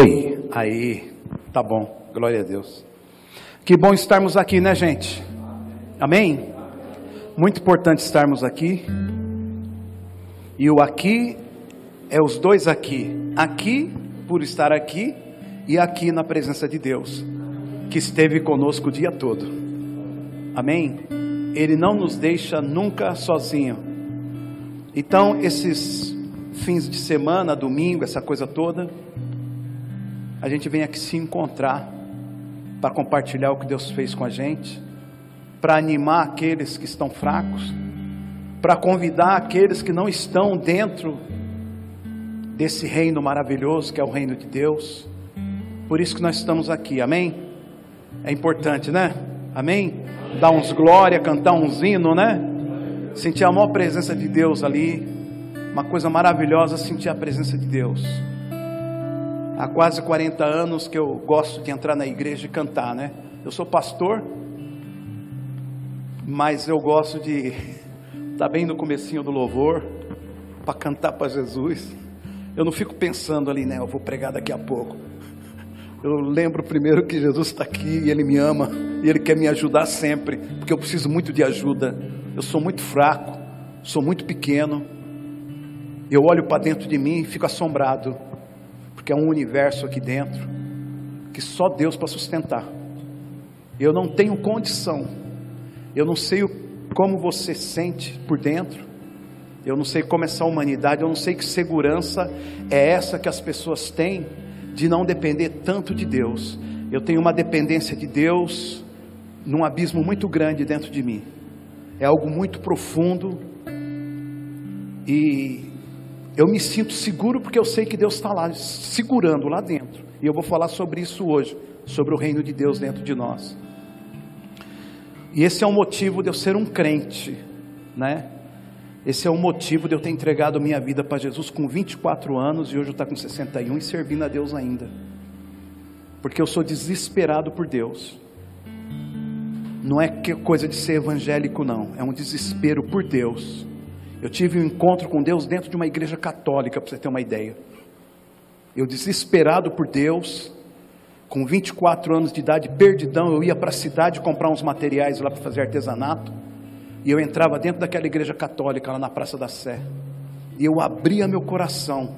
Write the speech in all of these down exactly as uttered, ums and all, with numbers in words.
Oi, aí, tá bom, glória a Deus. Que bom estarmos aqui, né, gente? Amém? Muito importante estarmos aqui. E o aqui é os dois aqui. Aqui, por estar aqui, e aqui na presença de Deus, que esteve conosco o dia todo. Amém? Ele não nos deixa nunca sozinho. Então, esses fins de semana, domingo, essa coisa toda, a gente vem aqui se encontrar para compartilhar o que Deus fez com a gente, para animar aqueles que estão fracos, para convidar aqueles que não estão dentro desse reino maravilhoso que é o reino de Deus. Por isso que nós estamos aqui, amém? É importante, né? Amém? Dar uns glória, cantar uns hinos, né? Sentir a maior presença de Deus ali. Uma coisa maravilhosa sentir a presença de Deus. Há quase quarenta anos que eu gosto de entrar na igreja e cantar, né? Eu sou pastor, mas eu gosto de estar bem no comecinho do louvor, para cantar para Jesus. Eu não fico pensando ali, né? Eu vou pregar daqui a pouco. Eu lembro primeiro que Jesus está aqui e Ele me ama, e Ele quer me ajudar sempre, porque eu preciso muito de ajuda. Eu sou muito fraco, sou muito pequeno. Eu olho para dentro de mim e fico assombrado, porque é um universo aqui dentro que só Deus para sustentar. Eu não tenho condição. Eu não sei como você sente por dentro. Eu não sei como é essa humanidade. Eu não sei que segurança é essa que as pessoas têm de não depender tanto de Deus. Eu tenho uma dependência de Deus num abismo muito grande dentro de mim. É algo muito profundo. E eu me sinto seguro porque eu sei que Deus está lá, segurando lá dentro. E eu vou falar sobre isso hoje, sobre o reino de Deus dentro de nós. E esse é o motivo de eu ser um crente, né? Esse é o motivo de eu ter entregado minha vida para Jesus com vinte e quatro anos e hoje eu estou com sessenta e um e servindo a Deus ainda. Porque eu sou desesperado por Deus. Não é que coisa de ser evangélico, não. É um desespero por Deus. Eu tive um encontro com Deus dentro de uma igreja católica, para você ter uma ideia. Eu desesperado por Deus, com vinte e quatro anos de idade, perdidão, eu ia para a cidade comprar uns materiais lá para fazer artesanato, e eu entrava dentro daquela igreja católica lá na Praça da Sé, e eu abria meu coração.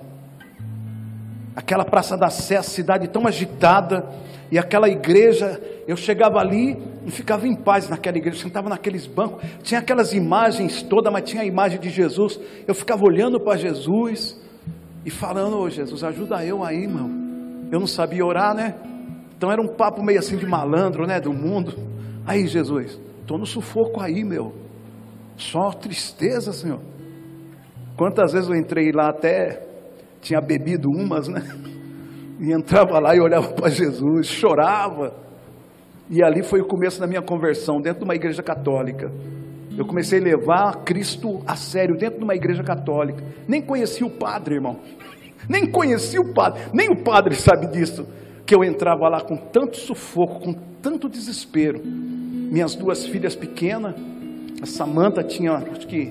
Aquela Praça da Sé, a cidade tão agitada, e aquela igreja, eu chegava ali e ficava em paz naquela igreja, sentava naqueles bancos, tinha aquelas imagens todas, mas tinha a imagem de Jesus, eu ficava olhando para Jesus, e falando, ô Jesus, ajuda eu aí, meu. Eu não sabia orar, né? Então era um papo meio assim de malandro, né, do mundo. Aí Jesus, estou no sufoco aí, meu, só tristeza, Senhor. Quantas vezes eu entrei lá, até tinha bebido umas, né? E entrava lá e olhava para Jesus, chorava. E ali foi o começo da minha conversão, dentro de uma igreja católica. Eu comecei a levar Cristo a sério, dentro de uma igreja católica. Nem conhecia o padre, irmão. Nem conhecia o padre, nem o padre sabe disso. Que eu entrava lá com tanto sufoco, com tanto desespero. Minhas duas filhas pequenas, a Samanta tinha, acho que,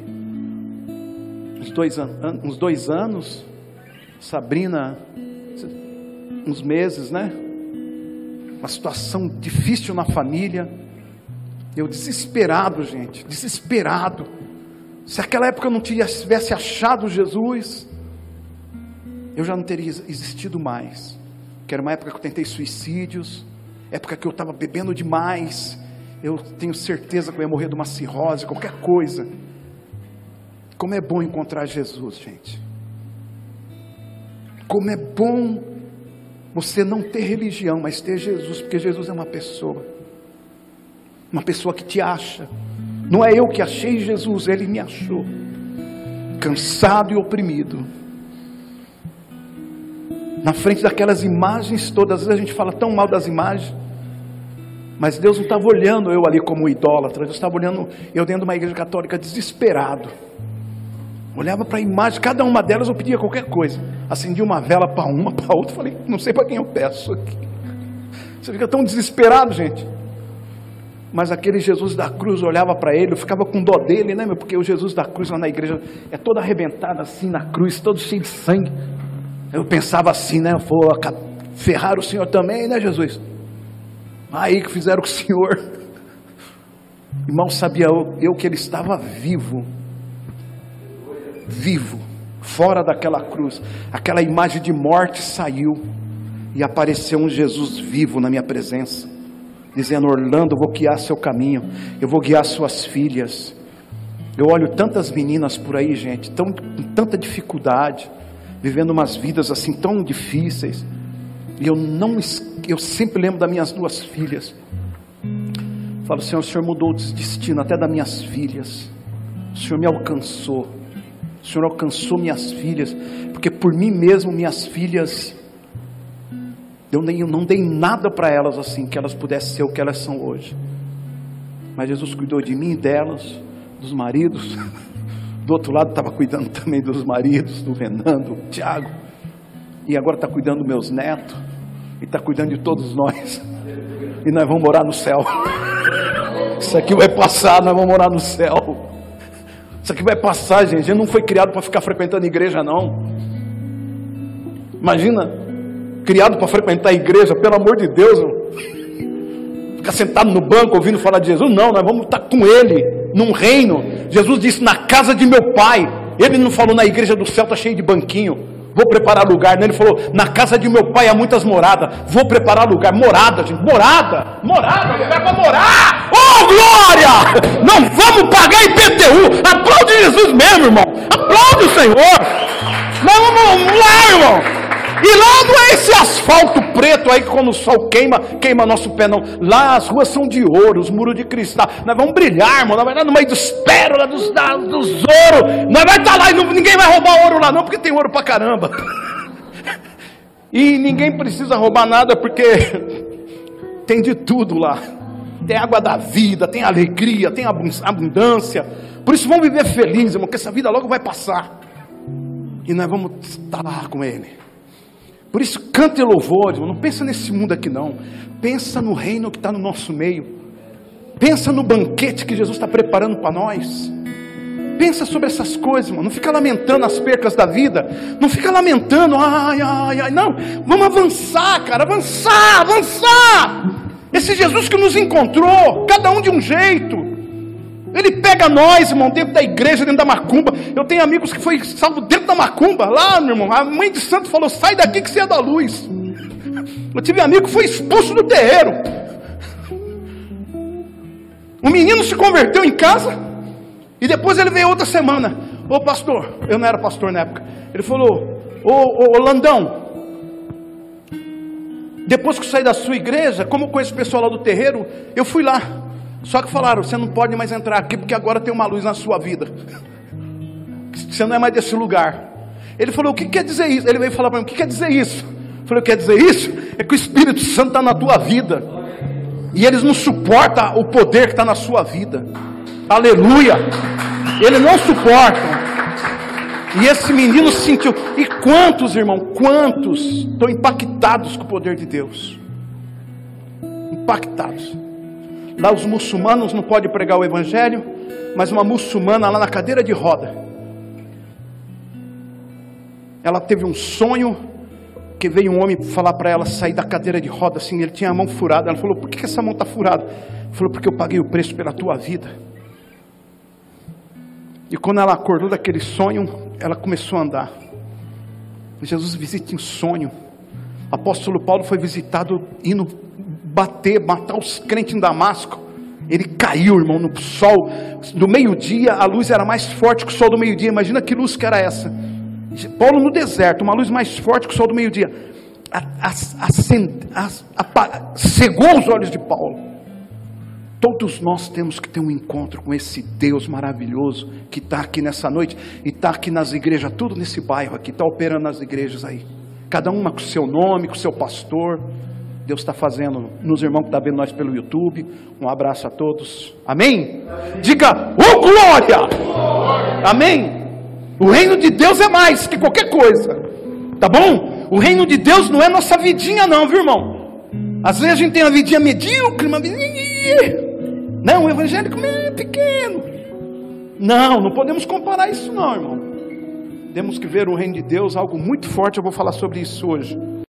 uns dois, an uns dois anos, Sabrina, uns meses, né? Uma situação difícil na família. Eu desesperado, gente, desesperado. Se naquela época eu não tivesse achado Jesus, eu já não teria existido mais. Que era uma época que eu tentei suicídios, época que eu estava bebendo demais. Eu tenho certeza que eu ia morrer de uma cirrose, qualquer coisa. Como é bom encontrar Jesus, gente. Como é bom você não ter religião, mas ter Jesus, porque Jesus é uma pessoa. Uma pessoa que te acha. Não é eu que achei Jesus, Ele me achou. Cansado e oprimido. Na frente daquelas imagens todas, às vezes a gente fala tão mal das imagens, mas Deus não estava olhando eu ali como idólatra, Deus estava olhando eu dentro de uma igreja católica desesperado. Olhava para a imagem, cada uma delas eu pedia qualquer coisa. Acendia uma vela para uma, para outra, falei, não sei para quem eu peço aqui. Você fica tão desesperado, gente. Mas aquele Jesus da cruz, eu olhava para ele, eu ficava com dó dele, né, meu? Porque o Jesus da cruz lá na igreja é todo arrebentado assim na cruz, todo cheio de sangue. Eu pensava assim, né? Eu vou Ferraram o Senhor também, né, Jesus? Aí que fizeram com o Senhor. E mal sabia eu, eu que ele estava vivo. Vivo. Fora daquela cruz. Aquela imagem de morte saiu. E apareceu um Jesus vivo na minha presença. Dizendo: Orlando, eu vou guiar seu caminho. Eu vou guiar suas filhas. Eu olho tantas meninas por aí, gente, tão, com tanta dificuldade, vivendo umas vidas assim tão difíceis. E eu não, eu sempre lembro das minhas duas filhas. Falo: Senhor, o Senhor mudou o destino até das minhas filhas. O Senhor me alcançou. O Senhor alcançou minhas filhas, porque por mim mesmo minhas filhas, eu, nem, eu não dei nada para elas assim, que elas pudessem ser o que elas são hoje. Mas Jesus cuidou de mim e delas, dos maridos. Do outro lado estava cuidando também dos maridos, do Renan, do Tiago. E agora está cuidando dos meus netos. E está cuidando de todos nós. E nós vamos morar no céu. Isso aqui vai passar, nós vamos morar no céu. Isso aqui vai passar, gente. A gente não foi criado para ficar frequentando igreja, não. Imagina, criado para frequentar a igreja, pelo amor de Deus. Ficar sentado no banco ouvindo falar de Jesus. Não, nós vamos estar com Ele, num reino. Jesus disse: na casa de meu Pai. Ele não falou: na igreja do céu está cheio de banquinho, vou preparar lugar. Ele falou: na casa de meu Pai há muitas moradas, vou preparar lugar. Morada, gente, morada, morada, lugar para morar. Oh, glória! Não vamos pagar I P T U. Aplaude Jesus mesmo, irmão. Aplaude o Senhor. Nós vamos lá, irmão. E lá não é esse asfalto preto aí que quando o sol queima, queima nosso pé, não. Lá as ruas são de ouro, os muros de cristal. Nós vamos brilhar, irmão. Nós vamos estar no meio dos pérolas, dos, dos ouros. Nós vamos estar lá e não, ninguém vai roubar ouro lá não, porque tem ouro pra caramba. E ninguém precisa roubar nada, porque tem de tudo lá. Tem água da vida, tem alegria, tem abundância. Por isso vamos viver felizes, irmão, que essa vida logo vai passar. E nós vamos estar lá com Ele. Por isso, canta e louvor, irmão. Não pensa nesse mundo aqui não. Pensa no reino que está no nosso meio. Pensa no banquete que Jesus está preparando para nós. Pensa sobre essas coisas, irmão. Não fica lamentando as percas da vida. Não fica lamentando, ai, ai, ai. Não, vamos avançar, cara. Avançar, avançar. Esse Jesus que nos encontrou, cada um de um jeito. Ele pega nós, irmão, dentro da igreja, dentro da macumba. Eu tenho amigos que foi salvo dentro da macumba. Lá, meu irmão, a mãe de santo falou: sai daqui que você é da luz. Eu tive um amigo que foi expulso do terreiro. O menino se converteu em casa. E depois ele veio outra semana: ô pastor, eu não era pastor na época. Ele falou: ô, ô, ô Landão, depois que eu saí da sua igreja, como eu conheço o pessoal lá do terreiro, eu fui lá. Só que falaram: você não pode mais entrar aqui, porque agora tem uma luz na sua vida. Você não é mais desse lugar. Ele falou: o que quer dizer isso? Ele veio falar para mim: o que quer dizer isso? Eu falei: o que quer dizer isso? É que o Espírito Santo está na tua vida. E eles não suportam o poder que está na sua vida. Aleluia! Eles não suportam. E esse menino se sentiu. E quantos, irmão, quantos estão impactados com o poder de Deus? Impactados. Lá os muçulmanos não podem pregar o evangelho, mas uma muçulmana lá na cadeira de roda, ela teve um sonho, que veio um homem falar para ela sair da cadeira de roda assim. Ele tinha a mão furada. Ela falou: por que essa mão está furada? Ele falou: porque eu paguei o preço pela tua vida. E quando ela acordou daquele sonho, ela começou a andar. Jesus visita em sonho. O apóstolo Paulo foi visitado indo bater, matar os crentes em Damasco. Ele caiu, irmão, no sol do meio-dia. A luz era mais forte que o sol do meio-dia. Imagina que luz que era essa. Paulo no deserto, uma luz mais forte que o sol do meio-dia. Cegou os olhos de Paulo. Todos nós temos que ter um encontro com esse Deus maravilhoso que está aqui nessa noite e está aqui nas igrejas, tudo nesse bairro aqui, está operando nas igrejas aí. Cada uma com o seu nome, com o seu pastor. Deus está fazendo nos irmãos que estão vendo nós pelo YouTube. Um abraço a todos. Amém? Amém. Diga: ô glória! Glória! Amém? O reino de Deus é mais que qualquer coisa. Tá bom? O reino de Deus não é nossa vidinha não, viu, irmão? Às vezes a gente tem uma vidinha medíocre, uma vidinha... Não, o evangélico é pequeno. Não, não podemos comparar isso não, irmão. Temos que ver o reino de Deus, algo muito forte. Eu vou falar sobre isso hoje.